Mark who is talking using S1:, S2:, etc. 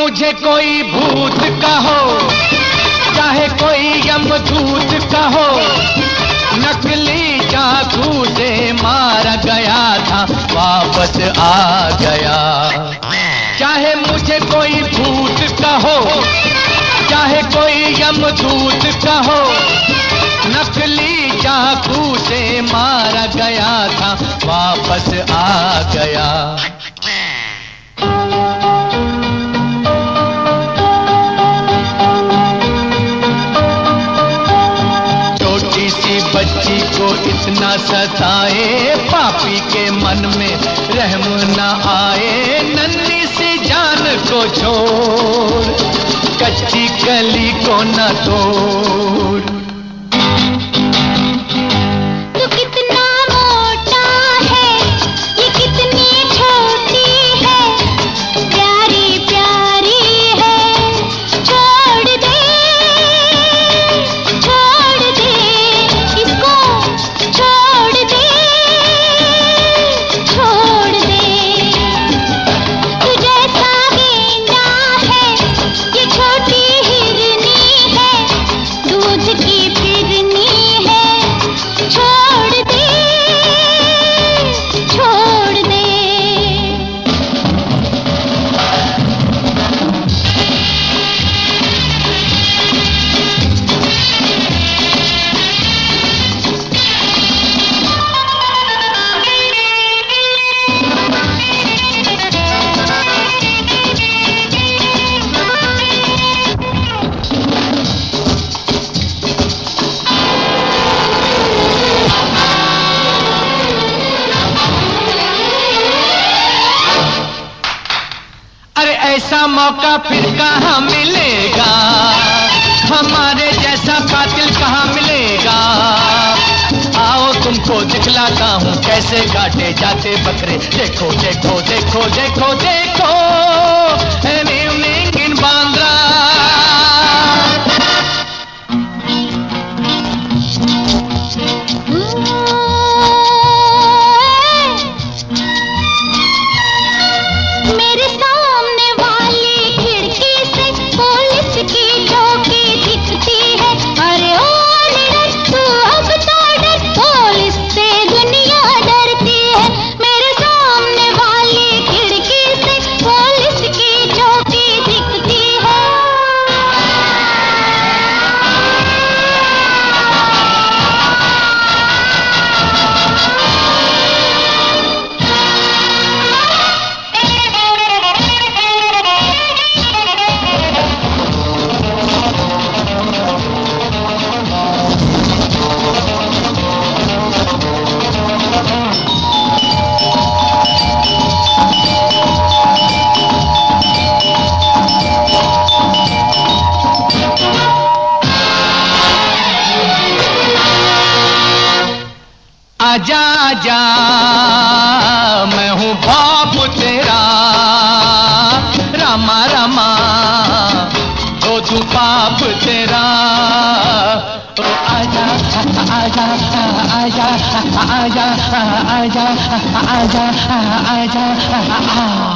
S1: मुझे कोई भूत कहो, चाहे कोई यमदूत कहो, नकली चाकू से मारा गया था वापस आ गया। चाहे मुझे कोई भूत कहो, चाहे कोई यमदूत कहो, नकली चाकू से मारा गया था वापस आ गया। छोटी सी बच्ची को इतना सताए, पापी के मन में रहम न आए। नन्ही सी जान को छोड़, कच्ची कली को न तोड़। ऐसा मौका फिर कहाँ मिलेगा, हमारे जैसा कातिल कहाँ मिलेगा। आओ तुमको दिखलाता हूँ कैसे काटे जाते बकरे। देखो देखो देखो देखो देखो इवनिंग इन बांद्रा। आजा आजा मैं हूँ बाप तेरा, रामा रामा धो दूं पाप तेरा। ओ आजा आजा आजा आजा आजा आजा आजा आजा।